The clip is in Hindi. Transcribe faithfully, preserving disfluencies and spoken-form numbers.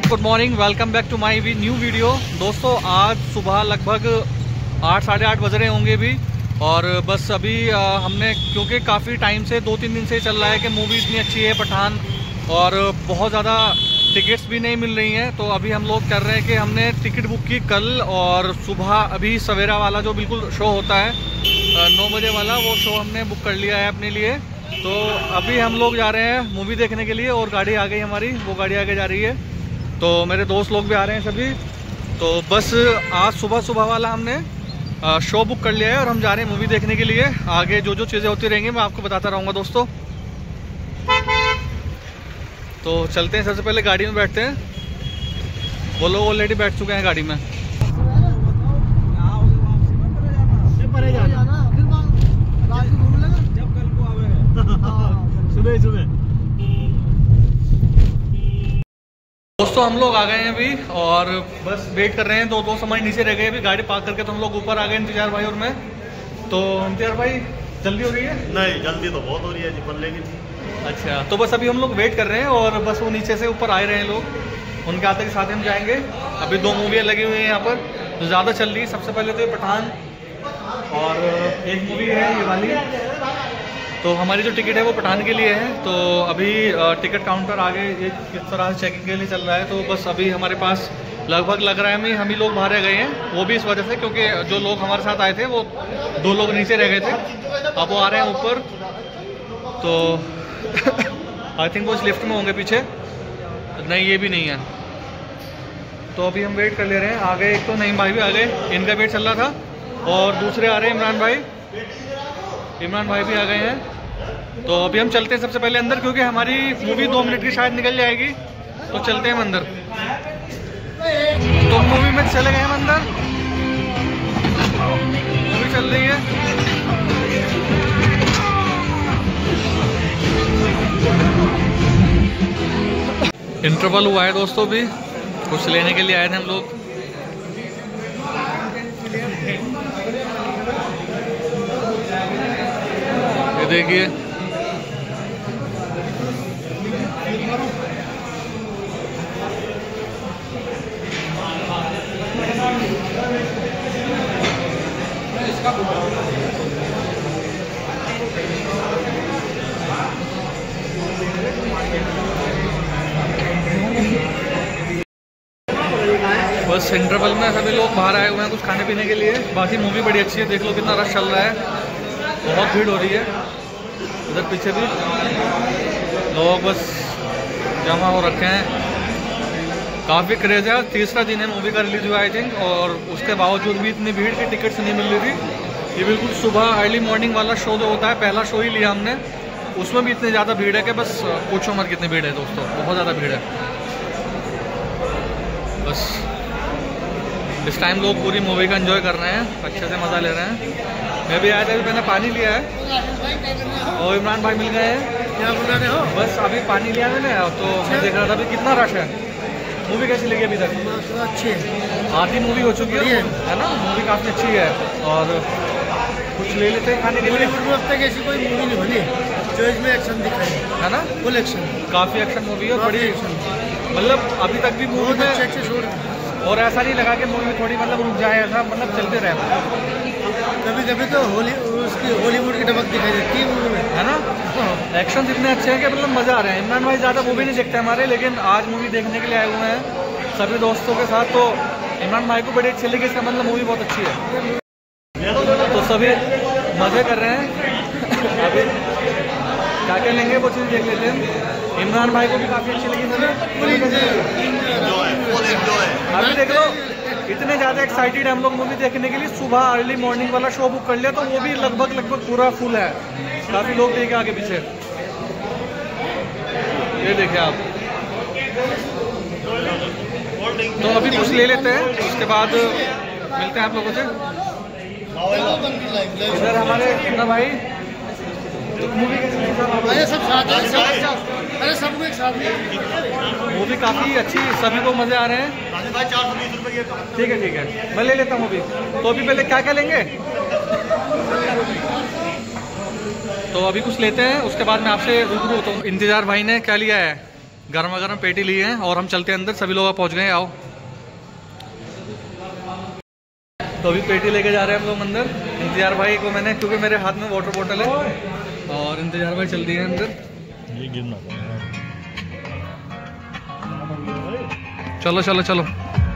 Good morning, welcome back to my new video. दोस्तों आज सुबह लगभग आठ साढ़े आठ बज रहे होंगे भी, और बस अभी आ, हमने क्योंकि काफ़ी टाइम से दो तीन दिन से चल रहा है कि मूवी इतनी अच्छी है पठान, और बहुत ज़्यादा टिकट्स भी नहीं मिल रही हैं। तो अभी हम लोग कर रहे हैं कि हमने टिकट बुक की कल, और सुबह अभी सवेरा वाला जो बिल्कुल शो होता है नौ बजे वाला, वो शो हमने बुक कर लिया है अपने लिए। तो अभी हम लोग जा रहे हैं मूवी देखने के लिए, और गाड़ी आ गई हमारी, वो गाड़ी आगे जा रही है। तो मेरे दोस्त लोग भी आ रहे हैं सभी। तो बस आज सुबह सुबह वाला हमने शो बुक कर लिया है, और हम जा रहे हैं मूवी देखने के लिए। आगे जो जो चीज़ें होती रहेंगी मैं आपको बताता रहूँगा दोस्तों। तो चलते हैं, सबसे पहले गाड़ी में बैठते हैं। वो लोग ऑलरेडी बैठ चुके हैं गाड़ी में। दोस्तों हम लोग आ गए हैं अभी, और बस वेट कर रहे हैं। दो दोस्त हमारे नीचे रह गए अभी, गाड़ी पार्क करके तो हम लोग ऊपर आ गए इंतजार भाई और मैं। तो इंतजार भाई जल्दी हो रही है? नहीं, जल्दी तो बहुत हो रही है जी, पर लेकिन अच्छा, तो बस अभी हम लोग वेट कर रहे हैं, और बस वो नीचे से ऊपर आए रहे हैं लोग, उनके आते के साथ हम जाएंगे। अभी दो मूवियाँ लगी हुई हैं यहाँ पर जो ज़्यादा चल रही है। सबसे पहले तो ये पठान, और एक मूवी है ये वाली। तो हमारी जो टिकट है वो पठान के लिए है। तो अभी टिकट काउंटर आगे ये किस तरह से चेकिंग के लिए चल रहा है। तो बस अभी हमारे पास लगभग लग रहा है हमें हम ही लोग बाहर रह गए हैं, वो भी इस वजह से क्योंकि जो लोग हमारे साथ आए थे वो दो लोग नीचे रह गए थे, अब वो आ रहे हैं ऊपर। तो आई थिंक वो इस लिफ्ट में होंगे पीछे, नहीं ये भी नहीं है। तो अभी हम वेट कर ले रहे हैं। आगे एक तो नईम भाई भी आ गए, इनका वेट चल रहा था, और दूसरे आ रहे हैं इमरान भाई, इमरान भाई भी आ गए हैं। तो अभी हम चलते हैं सबसे पहले अंदर, क्योंकि हमारी मूवी दो मिनट की शायद निकल जाएगी। तो चलते हैं हम अंदर। तो मूवी में चले गए हम अंदर, मूवी चल रही है। इंटरवल हुआ है दोस्तों, भी कुछ लेने के लिए आए थे हम लोग। ये देखिए, बस इंटरवल में सभी लोग बाहर आए हुए हैं कुछ खाने पीने के लिए। बाकी मूवी बड़ी अच्छी है, देख लो कितना रश चल रहा है, बहुत भीड़ हो रही है। उधर पीछे भी लोग बस जमा हो रखे हैं, काफ़ी क्रेज़ है। तीसरा दिन है मूवी का रिलीज हुआ आई थिंक, और उसके बावजूद भी इतनी भीड़ की टिकट्स नहीं मिल रही थी। ये बिल्कुल सुबह अर्ली मॉर्निंग वाला शो जो होता है, पहला शो ही लिया हमने, उसमें भी इतनी ज़्यादा भीड़ है कि बस पूछो मत कितनी भीड़ है दोस्तों, बहुत ज़्यादा भीड़ है। बस इस टाइम लोग पूरी मूवी का एंजॉय कर रहे हैं, अच्छे से मज़ा ले रहे हैं। मैं भी आया था, अभी मैंने पानी लिया है, और इमरान भाई मिल गए हैं। क्या बोल रहे हो? बस अभी पानी लिया मैंने, तो मैं देख रहा था अभी कितना रश है। मूवी कैसी लगी अभी तक? अच्छी है, आधी मूवी हो चुकी है, है ना? मूवी काफ़ी अच्छी है, और कुछ ले लेते हैं खाने के लिए। अब तक ऐसी कोई मूवी नहीं बनी जो इसमें एक्शन दिखाई, है ना? फुल एक्शन, काफ़ी एक्शन मूवी है, बड़ी एक्शन, मतलब अभी तक भी मूवी में अच्छे अच्छे शूट, और ऐसा नहीं लगा कि मूवी थोड़ी मतलब रुक जाए, ऐसा मतलब चलते रहे। कभी कभी तो हॉली उसकी हॉलीवुड की टपक दिखाई देती है मूवी में, है ना? एक्शन इतने अच्छे हैं कि मतलब मज़ा आ रहा है। इमरान भाई ज़्यादा मूवी नहीं देखते हमारे, लेकिन आज मूवी देखने के लिए आए हुए हैं सभी दोस्तों के साथ। तो इमरान भाई को बड़ी अच्छी लगी, इसका मतलब मूवी बहुत अच्छी है। तो सभी मज़े कर रहे हैं। अभी क्या क्या लेंगे वो चीज़ देख लेते हैं। इमरान भाई को भी काफ़ी अच्छी लगी सभी। अभी देख लो इतने ज़्यादा एक्साइटेड है हम लोग मूवी देखने के लिए। सुबह अर्ली मॉर्निंग वाला शो बुक कर लिया, तो वो भी लगभग लगभग पूरा फुल है, काफ़ी लोग देखे आगे पीछे। ये देखें आप। तो अभी कुछ ले लेते हैं, उसके बाद मिलते हैं आप लोगों से। इधर हमारे कितना भाई मूवी अरे सब साथ है, अरे सबको एक साथ है। मूवी काफ़ी अच्छी, सभी को मज़े आ रहे हैं। ठीक है ठीक है, मैं ले लेता हूँ अभी। तो अभी पहले क्या क्या लेंगे? तो अभी कुछ लेते हैं, उसके बाद मैं आपसे रूबरू होता हूँ। इंतजार भाई ने क्या लिया है? गर्मा गर्म पेटी लिए हैं और हम चलते हैं अंदर। सभी लोग पहुंच गए, आओ। तो अभी पेटी लेके जा रहे हैं हम लोग अंदर। इंतजार भाई को मैंने, क्योंकि मेरे हाथ में वाटर बोतल है, और इंतजार भाई चल दिए अंदर। ये गिरना चलो चलो चलो।